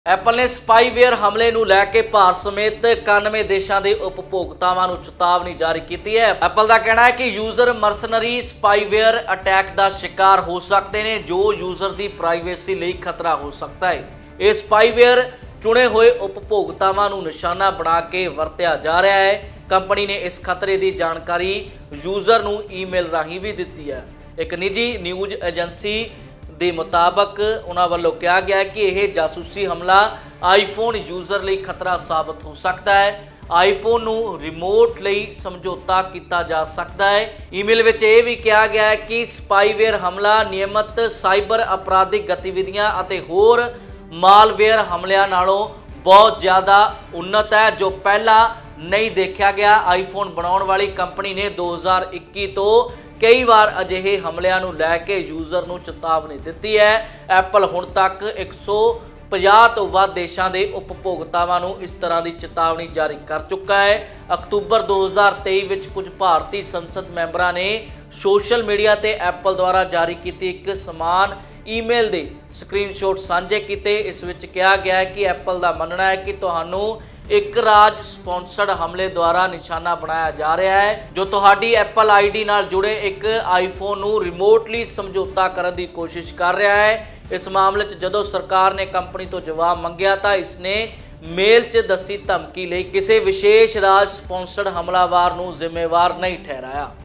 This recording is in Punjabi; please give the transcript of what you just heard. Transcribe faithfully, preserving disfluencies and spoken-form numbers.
ਐਪਲ ਨੇ ਸਪਾਈਵੇਅਰ ਹਮਲੇ ਨੂੰ ਲੈ ਕੇ ਭਾਰਤ ਸਮੇਤ ਇਕਾਨਵੇਂ ਦੇਸ਼ਾਂ ਦੇ ਉਪਭੋਗਤਾਵਾਂ ਨੂੰ ਚੇਤਾਵਨੀ ਜਾਰੀ ਕੀਤੀ ਹੈ। ਐਪਲ ਦਾ ਕਹਿਣਾ ਹੈ ਕਿ ਯੂਜ਼ਰ ਮਰਸਨਰੀ ਸਪਾਈਵੇਅਰ ਅਟੈਕ ਦਾ ਸ਼ਿਕਾਰ ਹੋ ਸਕਦੇ ਨੇ ਜੋ ਯੂਜ਼ਰ ਦੀ ਪ੍ਰਾਈਵੇਸੀ ਲਈ ਖਤਰਾ ਹੋ ਸਕਦਾ ਹੈ। ਇਹ ਸਪਾਈਵੇਅਰ ਚੁਣੇ ਹੋਏ ਉਪਭੋਗਤਾਵਾਂ ਨੂੰ ਨਿਸ਼ਾਨਾ ਬਣਾ ਕੇ ਵਰਤਿਆ ਜਾ ਰਿਹਾ ਹੈ। ਕੰਪਨੀ ਨੇ ਇਸ ਖਤਰੇ ਦੀ ਜਾਣਕਾਰੀ ਯੂਜ਼ਰ ਨੂੰ ਈਮੇਲ ਰਾਹੀਂ ਵੀ ਦਿੱਤੀ ਹੈ। ਇੱਕ ਨਿੱਜੀ ਨਿਊਜ਼ ਏਜੰਸੀ ਦੇ ਮੁਤਾਬਕ ਉਹਨਾਂ ਵੱਲੋਂ ਕਿਹਾ ਗਿਆ ਕਿ ਇਹ ਜਾਸੂਸੀ ਹਮਲਾ ਆਈਫੋਨ ਯੂਜ਼ਰ ਲਈ ਖਤਰਾ ਸਾਬਤ ਹੋ ਸਕਦਾ ਹੈ। ਆਈਫੋਨ ਨੂੰ ਰਿਮੋਟ ਲਈ ਸਮਝੌਤਾ ਕੀਤਾ ਜਾ ਸਕਦਾ ਹੈ। ਈਮੇਲ ਵਿੱਚ ਇਹ ਵੀ ਕਿਹਾ ਗਿਆ ਹੈ ਕਿ ਸਪਾਈਵੇਅਰ ਹਮਲਾ ਨਿਯਮਤ ਸਾਈਬਰ ਅਪਰਾਧਿਕ ਗਤੀਵਿਧੀਆਂ ਅਤੇ ਹੋਰ ਮਾਲਵੇਅਰ ਹਮਲਿਆਂ ਨਾਲੋਂ ਬਹੁਤ ਜ਼ਿਆਦਾ ਉન્નਤ ਹੈ ਜੋ ਪਹਿਲਾਂ ਨਹੀਂ ਦੇਖਿਆ ਗਿਆ। ਆਈਫੋਨ ਬਣਾਉਣ ਵਾਲੀ ਕੰਪਨੀ ਨੇ ਦੋ ਹਜ਼ਾਰ ਇੱਕੀ ਤੋਂ ਕਈ ਵਾਰ ਅਜਿਹੇ ਹਮਲਿਆਂ ਨੂੰ ਲੈ ਕੇ ਯੂਜ਼ਰ ਨੂੰ ਚੇਤਾਵਨੀ ਦਿੱਤੀ ਹੈ। ਐਪਲ ਹੁਣ ਤੱਕ ਇੱਕ ਸੌ ਪੰਜਾਹ ਤੋਂ ਵੱਧ ਦੇਸ਼ਾਂ ਦੇ ਉਪਭੋਗਤਾਵਾਂ ਨੂੰ ਇਸ ਤਰ੍ਹਾਂ ਦੀ ਚੇਤਾਵਨੀ ਜਾਰੀ ਕਰ ਚੁੱਕਾ ਹੈ। ਅਕਤੂਬਰ ਦੋ ਹਜ਼ਾਰ ਤੇਈ ਵਿੱਚ ਕੁਝ ਭਾਰਤੀ ਸੰਸਦ ਮੈਂਬਰਾਂ ਨੇ ਸੋਸ਼ਲ ਮੀਡੀਆ ਤੇ ਐਪਲ ਦੁਆਰਾ ਜਾਰੀ ਕੀਤੀ ਇੱਕ ਸਮਾਨ ਈਮੇਲ ਦੇ ਸਕਰੀਨਸ਼ਾਟ ਸਾਂਝੇ ਕੀਤੇ। ਇਸ ਵਿੱਚ ਕਿਹਾ ਗਿਆ ਹੈ ਕਿ ਐਪਲ ਦਾ ਮੰਨਣਾ ਹੈ ਕਿ ਤੁਹਾਨੂੰ ਇੱਕ ਰਾਜ ਸਪਾਂਸਰਡ ਹਮਲੇ ਦੁਆਰਾ ਨਿਸ਼ਾਨਾ ਬਣਾਇਆ ਜਾ ਰਿਹਾ ਹੈ ਜੋ ਤੁਹਾਡੀ ਐਪਲ ਆਈਡੀ ਨਾਲ ਜੁੜੇ ਇੱਕ ਆਈਫੋਨ ਨੂੰ ਰਿਮੋਟਲੀ ਸਮਝੌਤਾ ਕਰਨ ਦੀ ਕੋਸ਼ਿਸ਼ ਕਰ ਰਿਹਾ ਹੈ। ਇਸ ਮਾਮਲੇ 'ਚ ਜਦੋਂ ਸਰਕਾਰ ਨੇ ਕੰਪਨੀ ਤੋਂ ਜਵਾਬ ਮੰਗਿਆ ਤਾਂ ਇਸ ਨੇ ਮੇਲ 'ਚ ਦੱਸੀ ਧਮਕੀ ਲਈ ਕਿਸੇ ਵਿਸ਼ੇਸ਼ ਰਾਜ ਸਪਾਂਸਰਡ ਹਮਲਾਵਰ ਨੂੰ ਜ਼ਿੰਮੇਵਾਰ ਨਹੀਂ ਠਹਿਰਾਇਆ।